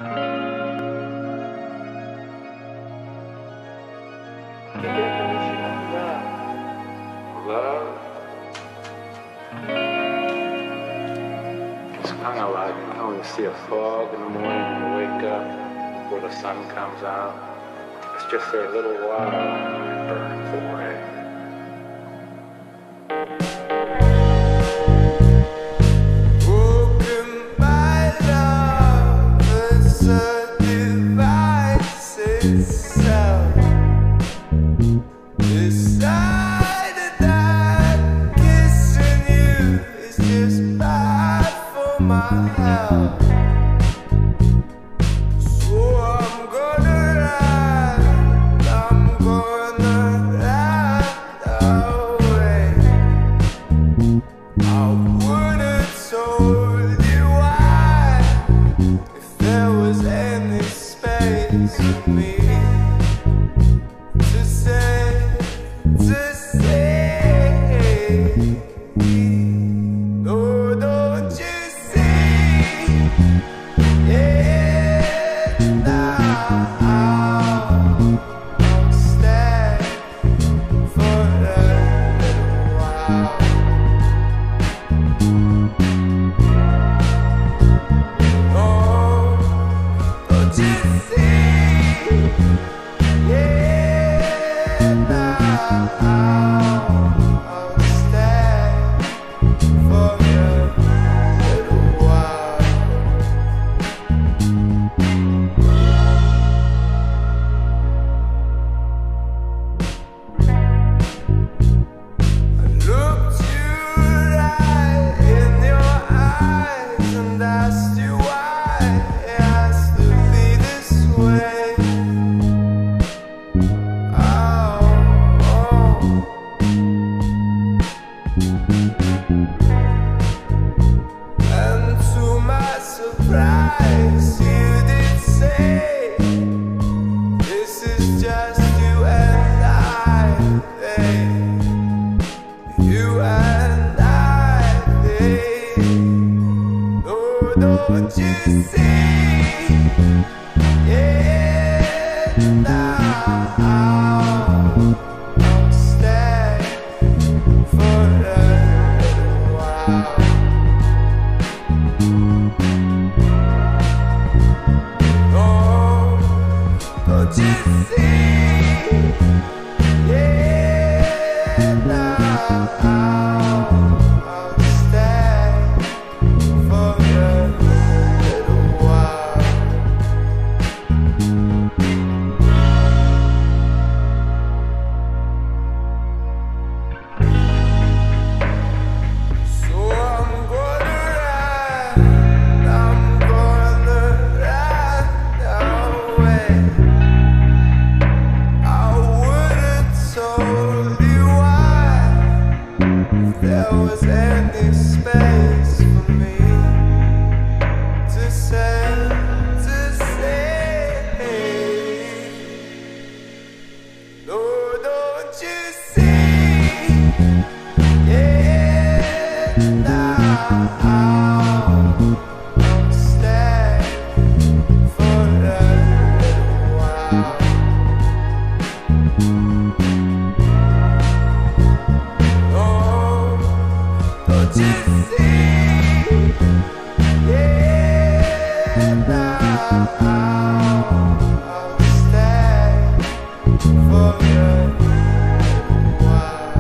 The definition of love is kind of like, when you see a fog in the morning when you wake up before the sun comes out. It's just for a little while and it burns away. Don't you see? Yeah, now I'll stay for a little while. Oh, don't you see? Yeah, now I'll stay for a little while. So I'm gonna run away. I would've told you why if there was any space for me to say, no, don't you see? Yeah, now I'll stay for a little while. Oh, don't you see? Yeah, now I'll stay for a little while.